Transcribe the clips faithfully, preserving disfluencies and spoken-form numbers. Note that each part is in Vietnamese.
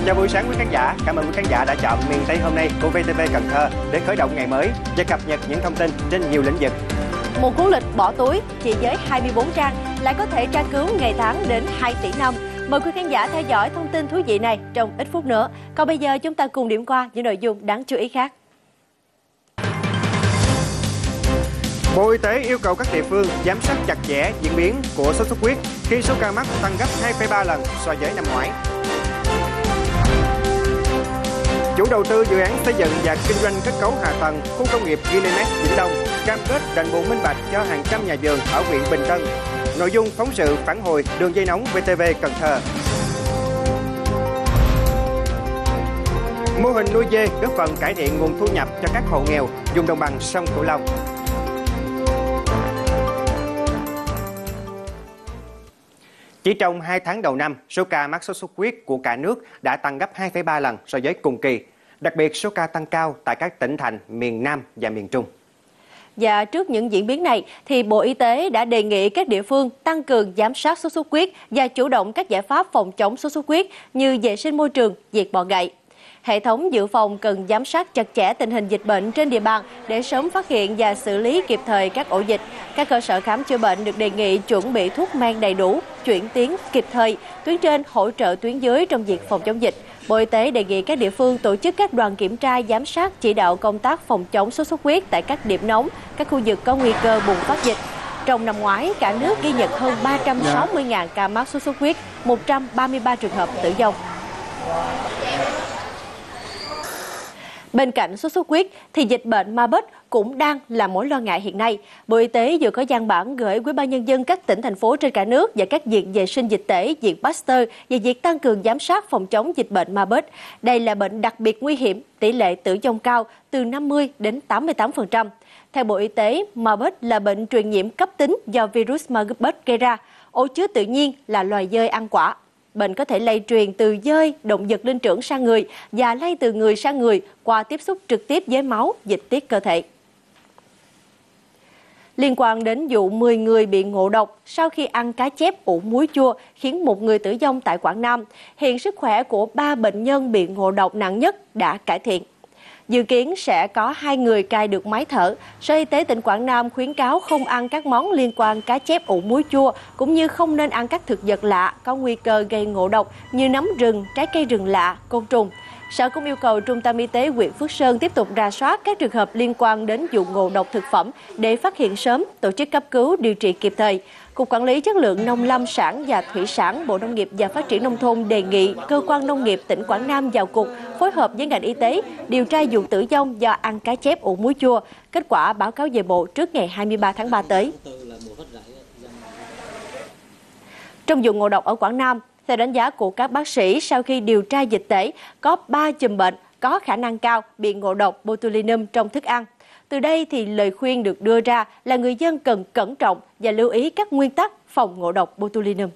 Chào buổi sáng quý khán giả, cảm ơn quý khán giả đã chọn miền Tây hôm nay của vê tê vê Cần Thơ để khởi động ngày mới và cập nhật những thông tin trên nhiều lĩnh vực. Một cuốn lịch bỏ túi chỉ với hai mươi bốn trang lại có thể tra cứu ngày tháng đến hai tỷ năm. Mời quý khán giả theo dõi thông tin thú vị này trong ít phút nữa. Còn bây giờ chúng ta cùng điểm qua những nội dung đáng chú ý khác. Bộ Y tế yêu cầu các địa phương giám sát chặt chẽ diễn biến của sốt xuất huyết khi số ca mắc tăng gấp hai phẩy ba lần so với năm ngoái. Chủ đầu tư dự án xây dựng và kinh doanh kết cấu hạ tầng khu công nghiệp Gilead Vĩnh Long cam kết đền bù minh bạch cho hàng trăm nhà vườn ở huyện Bình Tân. Nội dung phóng sự phản hồi đường dây nóng vê tê vê Cần Thơ. Mô hình nuôi dê góp phần cải thiện nguồn thu nhập cho các hộ nghèo vùng đồng bằng sông Cửu Long. Chỉ trong hai tháng đầu năm, số ca mắc sốt xuất huyết của cả nước đã tăng gấp hai phẩy ba lần so với cùng kỳ. Đặc biệt, số ca tăng cao tại các tỉnh thành miền Nam và miền Trung. Và trước những diễn biến này, thì Bộ Y tế đã đề nghị các địa phương tăng cường giám sát sốt xuất huyết và chủ động các giải pháp phòng chống sốt xuất huyết như vệ sinh môi trường, diệt bọ gậy. Hệ thống dự phòng cần giám sát chặt chẽ tình hình dịch bệnh trên địa bàn để sớm phát hiện và xử lý kịp thời các ổ dịch. Các cơ sở khám chữa bệnh được đề nghị chuẩn bị thuốc men đầy đủ, chuyển tuyến kịp thời, tuyến trên hỗ trợ tuyến dưới trong việc phòng chống dịch. Bộ Y tế đề nghị các địa phương tổ chức các đoàn kiểm tra, giám sát, chỉ đạo công tác phòng chống sốt xuất huyết tại các điểm nóng, các khu vực có nguy cơ bùng phát dịch. Trong năm ngoái, cả nước ghi nhận hơn ba trăm sáu mươi nghìn ca mắc sốt xuất huyết, một trăm ba mươi ba trường hợp tử vong. Bên cạnh sốt xuất huyết thì dịch bệnh ma bết cũng đang là mối lo ngại hiện nay. Bộ Y tế vừa có văn bản gửi Ủy ban nhân dân các tỉnh thành phố trên cả nước và các viện vệ sinh dịch tễ, viện Pasteur về việc tăng cường giám sát phòng chống dịch bệnh ma bết. Đây là bệnh đặc biệt nguy hiểm, tỷ lệ tử vong cao từ năm mươi đến tám mươi tám phần trăm. Theo Bộ Y tế, ma bết là bệnh truyền nhiễm cấp tính do virus ma bết gây ra. Ổ chứa tự nhiên là loài dơi ăn quả. Bệnh có thể lây truyền từ dơi, động vật linh trưởng sang người và lây từ người sang người qua tiếp xúc trực tiếp với máu, dịch tiết cơ thể. Liên quan đến vụ mười người bị ngộ độc sau khi ăn cá chép ủ muối chua khiến một người tử vong tại Quảng Nam, hiện sức khỏe của ba bệnh nhân bị ngộ độc nặng nhất đã cải thiện. Dự kiến sẽ có hai người cai được máy thở. Sở Y tế tỉnh Quảng Nam khuyến cáo không ăn các món liên quan cá chép ủ muối chua, cũng như không nên ăn các thực vật lạ có nguy cơ gây ngộ độc như nấm rừng, trái cây rừng lạ, côn trùng. Sở cũng yêu cầu Trung tâm Y tế huyện Phước Sơn tiếp tục rà soát các trường hợp liên quan đến vụ ngộ độc thực phẩm để phát hiện sớm, tổ chức cấp cứu, điều trị kịp thời. Cục Quản lý Chất lượng Nông lâm sản và Thủy sản, Bộ Nông nghiệp và Phát triển Nông thôn đề nghị Cơ quan Nông nghiệp tỉnh Quảng Nam vào cuộc phối hợp với ngành y tế điều tra vụ tử vong do ăn cá chép ủ muối chua. Kết quả báo cáo về Bộ trước ngày hai mươi ba tháng ba tới. Trong vụ ngộ độc ở Quảng Nam, theo đánh giá của các bác sĩ, sau khi điều tra dịch tễ, có ba chùm bệnh có khả năng cao bị ngộ độc botulinum trong thức ăn. Từ đây thì lời khuyên được đưa ra là người dân cần cẩn trọng và lưu ý các nguyên tắc phòng ngộ độc botulinum.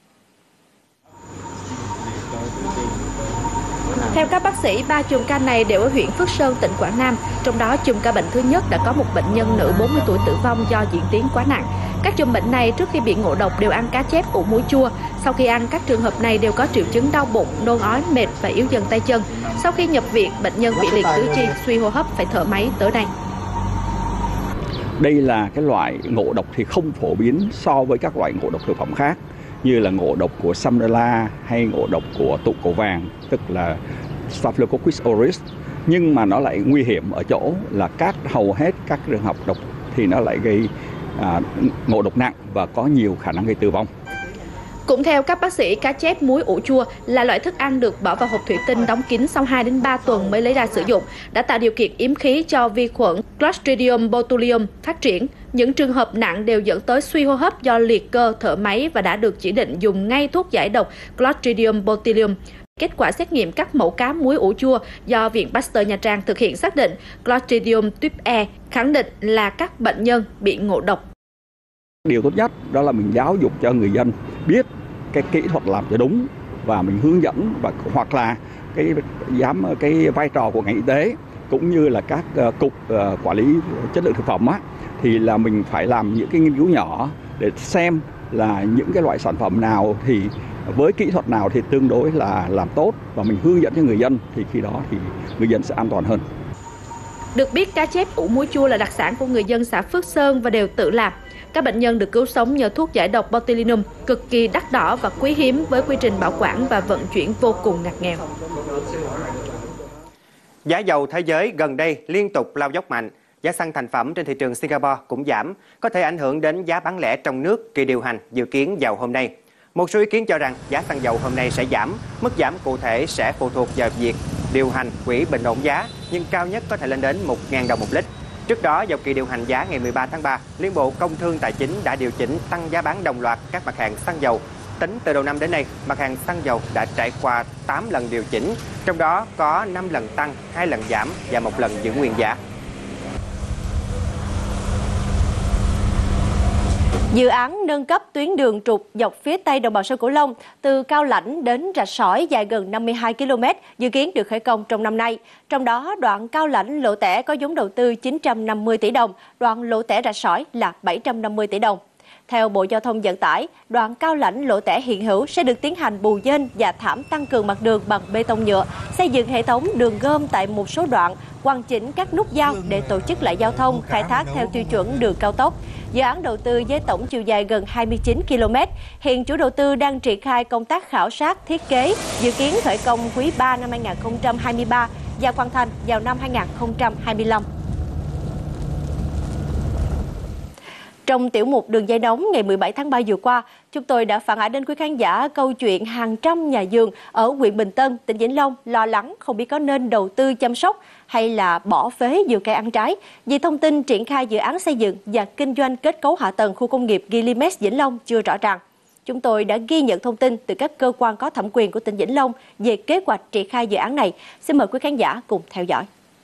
Theo các bác sĩ, ba chùm ca này đều ở huyện Phước Sơn, tỉnh Quảng Nam. Trong đó, chùm ca bệnh thứ nhất đã có một bệnh nhân nữ bốn mươi tuổi tử vong do diễn tiến quá nặng. Các chùm bệnh này trước khi bị ngộ độc đều ăn cá chép ủ muối chua. Sau khi ăn, các trường hợp này đều có triệu chứng đau bụng, nôn ói, mệt và yếu dần tay chân. Sau khi nhập viện, bệnh nhân bị liệt tứ chi, suy hô hấp, phải thở máy tới đây. Đây là cái loại ngộ độc thì không phổ biến so với các loại ngộ độc thực phẩm khác, như là ngộ độc của Salmonella hay ngộ độc của tụ cầu vàng, tức là Staphylococcus aureus. Nhưng mà nó lại nguy hiểm ở chỗ là các hầu hết các trường hợp độc thì nó lại gây à, ngộ độc nặng và có nhiều khả năng gây tử vong. Cũng theo các bác sĩ, cá chép muối ủ chua là loại thức ăn được bỏ vào hộp thủy tinh đóng kín sau hai đến ba tuần mới lấy ra sử dụng, đã tạo điều kiện yếm khí cho vi khuẩn Clostridium botulinum phát triển. Những trường hợp nặng đều dẫn tới suy hô hấp do liệt cơ, thở máy và đã được chỉ định dùng ngay thuốc giải độc Clostridium botulinum. Kết quả xét nghiệm các mẫu cá muối ủ chua do Viện Pasteur Nha Trang thực hiện xác định Clostridium type E, khẳng định là các bệnh nhân bị ngộ độc. Điều tốt nhất đó là mình giáo dục cho người dân biết cái kỹ thuật làm cho đúng và mình hướng dẫn, và hoặc là cái giám cái vai trò của ngành y tế cũng như là các uh, cục uh, quản lý chất lượng thực phẩm á, thì là mình phải làm những cái nghiên cứu nhỏ để xem là những cái loại sản phẩm nào thì với kỹ thuật nào thì tương đối là làm tốt và mình hướng dẫn cho người dân thì khi đó thì người dân sẽ an toàn hơn. Được biết, cá chép ủ muối chua là đặc sản của người dân xã Phước Sơn và đều tự làm. Các bệnh nhân được cứu sống nhờ thuốc giải độc botulinum cực kỳ đắt đỏ và quý hiếm với quy trình bảo quản và vận chuyển vô cùng ngặt nghèo. Giá dầu thế giới gần đây liên tục lao dốc mạnh. Giá xăng thành phẩm trên thị trường Singapore cũng giảm, có thể ảnh hưởng đến giá bán lẻ trong nước. Kỳ điều hành dự kiến dầu hôm nay. Một số ý kiến cho rằng giá xăng dầu hôm nay sẽ giảm. Mức giảm cụ thể sẽ phụ thuộc vào việc điều hành quỹ bình ổn giá, nhưng cao nhất có thể lên đến một nghìn đồng một lít. Trước đó, vào kỳ điều hành giá ngày mười ba tháng ba, Liên Bộ Công Thương Tài chính đã điều chỉnh tăng giá bán đồng loạt các mặt hàng xăng dầu. Tính từ đầu năm đến nay, mặt hàng xăng dầu đã trải qua tám lần điều chỉnh, trong đó có năm lần tăng, hai lần giảm và một lần giữ nguyên giá. Dự án nâng cấp tuyến đường trục dọc phía tây đồng bằng sông Cửu Long từ Cao Lãnh đến Rạch Sỏi dài gần năm mươi hai ki lô mét dự kiến được khởi công trong năm nay. Trong đó, đoạn Cao Lãnh Lộ Tẻ có vốn đầu tư chín trăm năm mươi tỷ đồng, đoạn Lộ Tẻ Rạch Sỏi là bảy trăm năm mươi tỷ đồng. Theo Bộ Giao thông Vận tải, đoạn Cao Lãnh Lộ Tẻ hiện hữu sẽ được tiến hành bù dên và thảm tăng cường mặt đường bằng bê tông nhựa, xây dựng hệ thống đường gom tại một số đoạn, hoàn chỉnh các nút giao để tổ chức lại giao thông, khai thác theo tiêu chuẩn đường cao tốc. Dự án đầu tư với tổng chiều dài gần hai mươi chín ki lô mét. Hiện chủ đầu tư đang triển khai công tác khảo sát thiết kế, dự kiến khởi công quý ba năm hai nghìn không trăm hai mươi ba và hoàn thành vào năm hai nghìn không trăm hai mươi lăm. Trong tiểu mục Đường dây nóng ngày mười bảy tháng ba vừa qua, chúng tôi đã phản ánh đến quý khán giả câu chuyện hàng trăm nhà vườn ở huyện Bình Tân, tỉnh Vĩnh Long lo lắng không biết có nên đầu tư chăm sóc hay là bỏ phế vườn cây ăn trái vì thông tin triển khai dự án xây dựng và kinh doanh kết cấu hạ tầng khu công nghiệp Gilimed Vĩnh Long chưa rõ ràng. Chúng tôi đã ghi nhận thông tin từ các cơ quan có thẩm quyền của tỉnh Vĩnh Long về kế hoạch triển khai dự án này. Xin mời quý khán giả cùng theo dõi.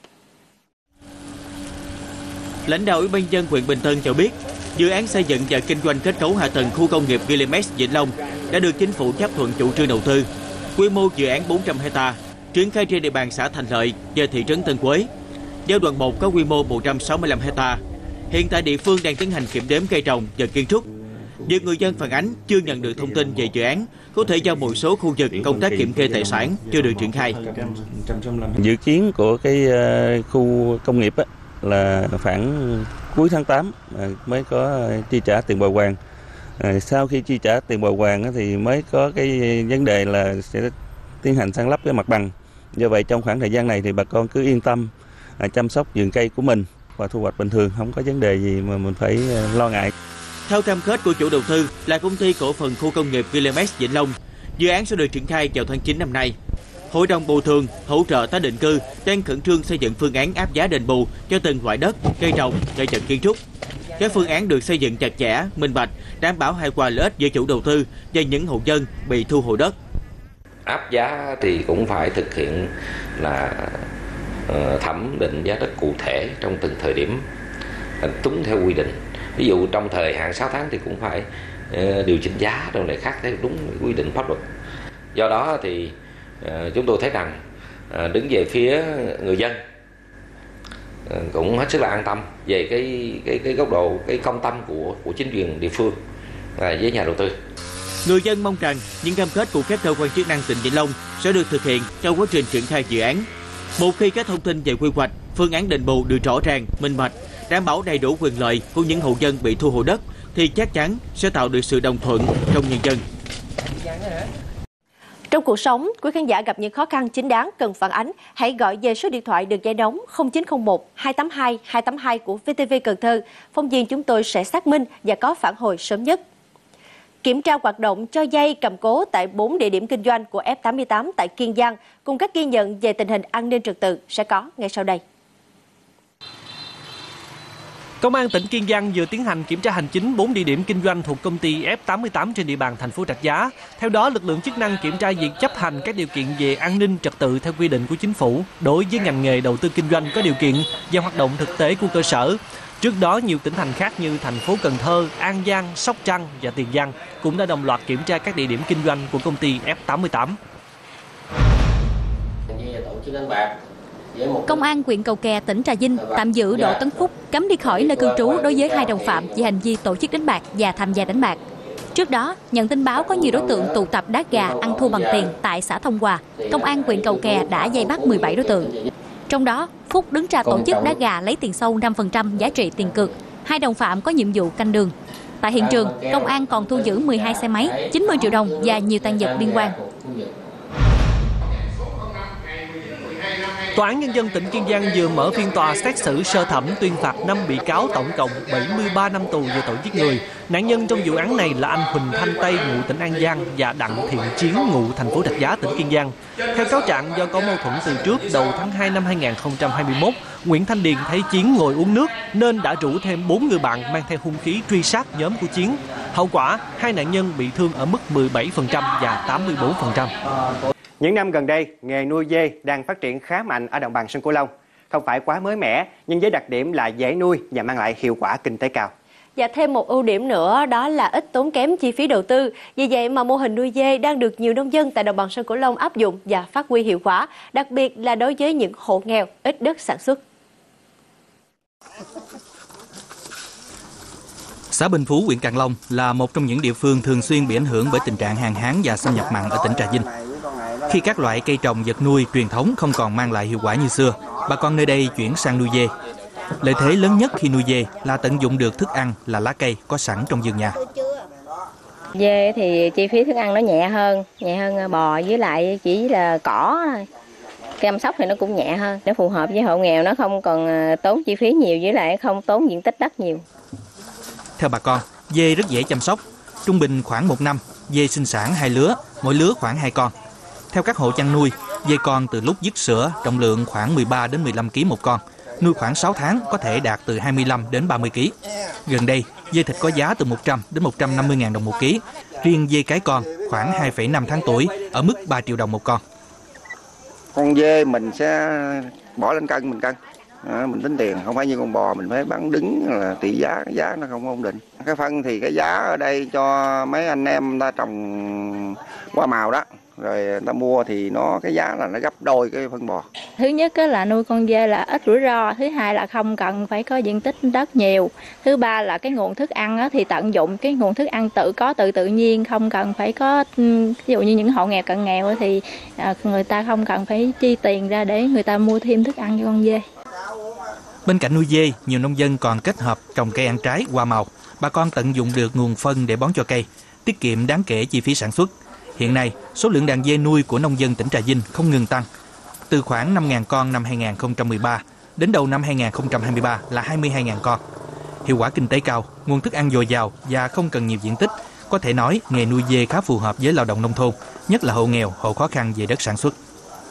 Lãnh đạo Ủy ban nhân dân huyện Bình Tân cho biết, dự án xây dựng và kinh doanh kết cấu hạ tầng khu công nghiệp Gilimed Vĩnh Long đã được chính phủ chấp thuận chủ trương đầu tư. Quy mô dự án bốn trăm héc-ta, triển khai trên địa bàn xã Thành Lợi và thị trấn Tân Quế. Giai đoạn một có quy mô một trăm sáu mươi lăm héc-ta. Hiện tại địa phương đang tiến hành kiểm đếm cây trồng và kiến trúc. Việc người dân phản ánh chưa nhận được thông tin về dự án, có thể do một số khu vực công tác kiểm kê tài sản chưa được triển khai. Dự kiến của cái khu công nghiệp á, là khoảng cuối tháng tám mới có chi trả tiền bồi hoàn. Sau khi chi trả tiền bồi hoàn thì mới có cái vấn đề là sẽ tiến hành san lấp cái mặt bằng. Do vậy trong khoảng thời gian này thì bà con cứ yên tâm chăm sóc vườn cây của mình và thu hoạch bình thường, không có vấn đề gì mà mình phải lo ngại. Theo cam kết của chủ đầu tư là công ty cổ phần khu công nghiệp Gilimed Vĩnh Long, dự án sẽ được triển khai vào tháng chín năm nay. Hội đồng bồi thường, hỗ trợ tái định cư đang khẩn trương xây dựng phương án áp giá đền bù cho từng loại đất, cây trồng, cây trồng kiến trúc. Các phương án được xây dựng chặt chẽ, minh bạch, đảm bảo hài hòa lợi ích giữa chủ đầu tư và những hộ dân bị thu hồi đất. Áp giá thì cũng phải thực hiện là uh, thẩm định giá đất cụ thể trong từng thời điểm đúng theo quy định. Ví dụ trong thời hạn sáu tháng thì cũng phải uh, điều chỉnh giá rồi lại khác theo đúng quy định pháp luật. Do đó thì uh, chúng tôi thấy rằng uh, đứng về phía người dân uh, cũng hết sức là an tâm về cái cái cái góc độ cái công tâm của của chính quyền địa phương và với nhà đầu tư. Người dân mong rằng những cam kết của các cơ quan chức năng tỉnh Vĩnh Long sẽ được thực hiện trong quá trình triển khai dự án. Một khi các thông tin về quy hoạch, phương án đền bù được rõ ràng, minh bạch, đảm bảo đầy đủ quyền lợi của những hộ dân bị thu hồi đất, thì chắc chắn sẽ tạo được sự đồng thuận trong nhân dân. Trong cuộc sống, quý khán giả gặp những khó khăn chính đáng cần phản ánh, hãy gọi về số điện thoại đường dây nóng không chín không một hai tám hai hai tám hai của vê tê vê Cần Thơ. Phóng viên chúng tôi sẽ xác minh và có phản hồi sớm nhất. Kiểm tra hoạt động cho vay cầm cố tại bốn địa điểm kinh doanh của F tám mươi tám tại Kiên Giang, cùng các ghi nhận về tình hình an ninh trật tự sẽ có ngay sau đây. Công an tỉnh Kiên Giang vừa tiến hành kiểm tra hành chính bốn địa điểm kinh doanh thuộc công ty F tám mươi tám trên địa bàn thành phố Rạch Giá. Theo đó, lực lượng chức năng kiểm tra việc chấp hành các điều kiện về an ninh trật tự theo quy định của chính phủ đối với ngành nghề đầu tư kinh doanh có điều kiện và hoạt động thực tế của cơ sở. Trước đó, nhiều tỉnh thành khác như thành phố Cần Thơ, An Giang, Sóc Trăng và Tiền Giang cũng đã đồng loạt kiểm tra các địa điểm kinh doanh của công ty F tám mươi tám. Công an huyện Cầu Kè, tỉnh Trà Vinh tạm giữ Đỗ Tấn Phúc, cấm đi khỏi nơi cư trú đối với hai đồng phạm về hành vi tổ chức đánh bạc và tham gia đánh bạc. Trước đó, nhận tin báo có nhiều đối tượng tụ tập đá gà ăn thua bằng tiền tại xã Thông Hòa, công an huyện Cầu Kè đã vây bắt mười bảy đối tượng. Trong đó, Phúc đứng ra tổ chức đá gà lấy tiền sâu năm phần trăm giá trị tiền cược, hai đồng phạm có nhiệm vụ canh đường. Tại hiện trường, công an còn thu giữ mười hai xe máy, chín mươi triệu đồng và nhiều tang vật liên quan. Tòa án Nhân dân tỉnh Kiên Giang vừa mở phiên tòa xét xử sơ thẩm tuyên phạt năm bị cáo tổng cộng bảy mươi ba năm tù về tội giết người. Nạn nhân trong vụ án này là anh Huỳnh Thanh Tây ngụ tỉnh An Giang và Đặng Thiện Chiến ngụ thành phố Rạch Giá, tỉnh Kiên Giang. Theo cáo trạng, do có mâu thuẫn từ trước, đầu tháng hai năm hai nghìn không trăm hai mươi mốt, Nguyễn Thanh Điền thấy Chiến ngồi uống nước nên đã rủ thêm bốn người bạn mang theo hung khí truy sát nhóm của Chiến. Hậu quả, hai nạn nhân bị thương ở mức mười bảy phần trăm và tám mươi bốn phần trăm. Những năm gần đây, nghề nuôi dê đang phát triển khá mạnh ở đồng bằng sông Cửu Long. Không phải quá mới mẻ, nhưng với đặc điểm là dễ nuôi và mang lại hiệu quả kinh tế cao. Và thêm một ưu điểm nữa đó là ít tốn kém chi phí đầu tư. Vì vậy mà mô hình nuôi dê đang được nhiều nông dân tại đồng bằng sông Cửu Long áp dụng và phát huy hiệu quả, đặc biệt là đối với những hộ nghèo, ít đất sản xuất. Xã Bình Phú, huyện Càng Long là một trong những địa phương thường xuyên bị ảnh hưởng bởi tình trạng hạn hán và xâm nhập mặn ở tỉnh Trà Vinh. Khi các loại cây trồng vật nuôi truyền thống không còn mang lại hiệu quả như xưa, bà con nơi đây chuyển sang nuôi dê. Lợi thế lớn nhất khi nuôi dê là tận dụng được thức ăn là lá cây có sẵn trong vườn nhà. Dê thì chi phí thức ăn nó nhẹ hơn, nhẹ hơn bò, với lại chỉ là cỏ thôi. Chăm sóc thì nó cũng nhẹ hơn, nó phù hợp với hộ nghèo, nó không còn tốn chi phí nhiều, với lại không tốn diện tích đất nhiều. Theo bà con, dê rất dễ chăm sóc. Trung bình khoảng một năm, dê sinh sản hai lứa, mỗi lứa khoảng hai con. Theo các hộ chăn nuôi, dê con từ lúc dứt sữa trọng lượng khoảng mười ba đến mười lăm ki lô gam một con, nuôi khoảng sáu tháng có thể đạt từ hai mươi lăm đến ba mươi ki lô gam. Gần đây, dê thịt có giá từ một trăm đến một trăm năm mươi nghìn đồng một ký. Riêng dê cái con khoảng hai phẩy năm tháng tuổi ở mức ba triệu đồng một con. Con dê mình sẽ bỏ lên cân mình cân. À, mình tính tiền, không phải như con bò mình phải bán đứng là tỷ giá, cái giá nó không ổn định. Cái phân thì cái giá ở đây cho mấy anh em ta trồng hoa màu đó, rồi người ta mua thì nó cái giá là nó gấp đôi cái phân bò. Thứ nhất là nuôi con dê là ít rủi ro, thứ hai là không cần phải có diện tích đất nhiều, thứ ba là cái nguồn thức ăn thì tận dụng cái nguồn thức ăn tự có tự tự nhiên, không cần phải có, ví dụ như những hộ nghèo cận nghèo thì người ta không cần phải chi tiền ra để người ta mua thêm thức ăn cho con dê. Bên cạnh nuôi dê, nhiều nông dân còn kết hợp trồng cây ăn trái, hoa màu. Bà con tận dụng được nguồn phân để bón cho cây, tiết kiệm đáng kể chi phí sản xuất. Hiện nay, số lượng đàn dê nuôi của nông dân tỉnh Trà Vinh không ngừng tăng. Từ khoảng năm nghìn con năm hai nghìn không trăm mười ba, đến đầu năm hai nghìn không trăm hai mươi ba là hai mươi hai nghìn con. Hiệu quả kinh tế cao, nguồn thức ăn dồi dào và không cần nhiều diện tích. Có thể nói, nghề nuôi dê khá phù hợp với lao động nông thôn, nhất là hộ nghèo, hộ khó khăn về đất sản xuất.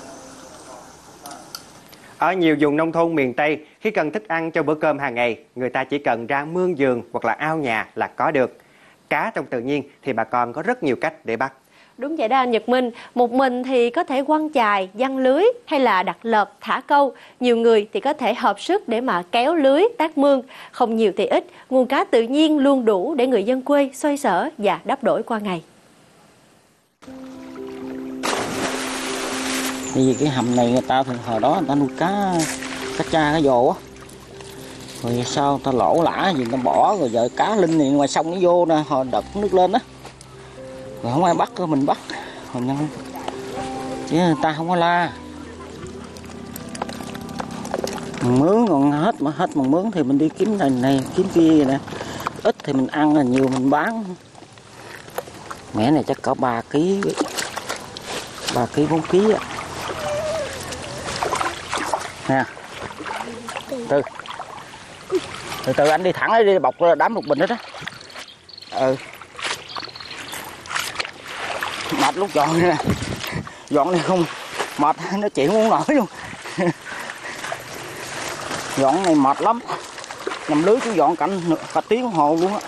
Ở nhiều vùng nông thôn miền Tây, khi cần thức ăn cho bữa cơm hàng ngày, người ta chỉ cần ra mương vườn hoặc là ao nhà là có được. Cá trong tự nhiên thì bà con có rất nhiều cách để bắt. Đúng vậy đó anh Nhật Minh, một mình thì có thể quăng chài, giăng lưới hay là đặt lợp, thả câu. Nhiều người thì có thể hợp sức để mà kéo lưới, tác mương. Không nhiều thì ít, nguồn cá tự nhiên luôn đủ để người dân quê xoay sở và đắp đổi qua ngày. Vì cái hầm này người ta thường hồi đó người ta nuôi cá cá cha cá dồ á, rồi sao ta lỗ lã gì ta bỏ rồi giờ cá linh này ngoài sông nó vô nè, hồi đợt nước lên á, rồi không ai bắt mình bắt, rồi nhân chứ người ta không có la. Mừng mướn còn hết mà hết mừng mướn thì mình đi kiếm này này kiếm kia nè, ít thì mình ăn là nhiều mình bán. Mẻ này chắc có ba ký, ba ký bốn ký á. Nè, từ từ từ anh đi thẳng đi, đi bọc đám lục bình hết á. Ừ, mệt lúc dọn này nè, dọn này không mệt nó chịu không nổi luôn. Dọn này mệt lắm, nằm lưới chú dọn cảnh cả tiếng đồng hồ luôn á.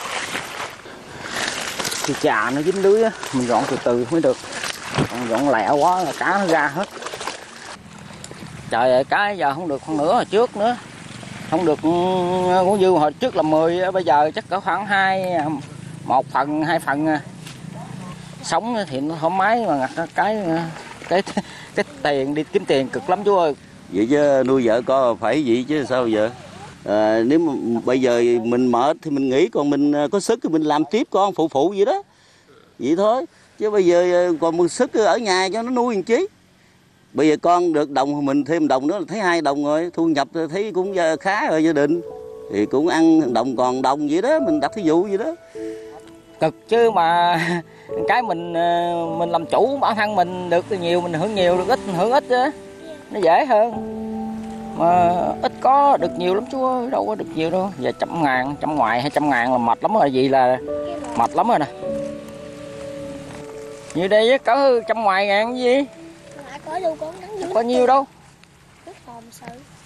Thì chà nó dính lưới á, mình dọn từ từ mới được, còn dọn lẹ quá là cá nó ra hết. Trời ơi, cá giờ không được con nữa hồi trước nữa, không được cũng dư hồi trước là mười, bây giờ chắc có khoảng hai, một phần hai phần. Sống thì nó thoải mái mà ngặt cái cái cái tiền đi kiếm tiền cực lắm chú ơi. Vậy chứ nuôi vợ con phải vậy chứ sao giờ. À, nếu mà bây giờ mình mệt thì mình nghỉ, còn mình có sức thì mình làm tiếp con phụ phụ vậy đó, vậy thôi. Chứ bây giờ còn một sức ở nhà cho nó nuôi làm chí. Bây giờ con được đồng mình thêm đồng nữa là thấy hai đồng rồi, thu nhập thấy cũng khá rồi gia đình. Thì cũng ăn đồng còn đồng vậy đó, mình đặt thí dụ vậy đó. Cực chứ mà cái mình mình làm chủ bản thân mình được nhiều, mình hưởng nhiều, được ít hưởng ít đó. Nó dễ hơn. Mà ít có được nhiều lắm chú ơi, đâu có được nhiều đâu. Giờ trăm ngàn, trăm ngoài hay trăm ngàn là mệt lắm rồi, gì là mệt lắm rồi nè. Như đây có trăm ngoài ngàn gì? Có nhiều đâu.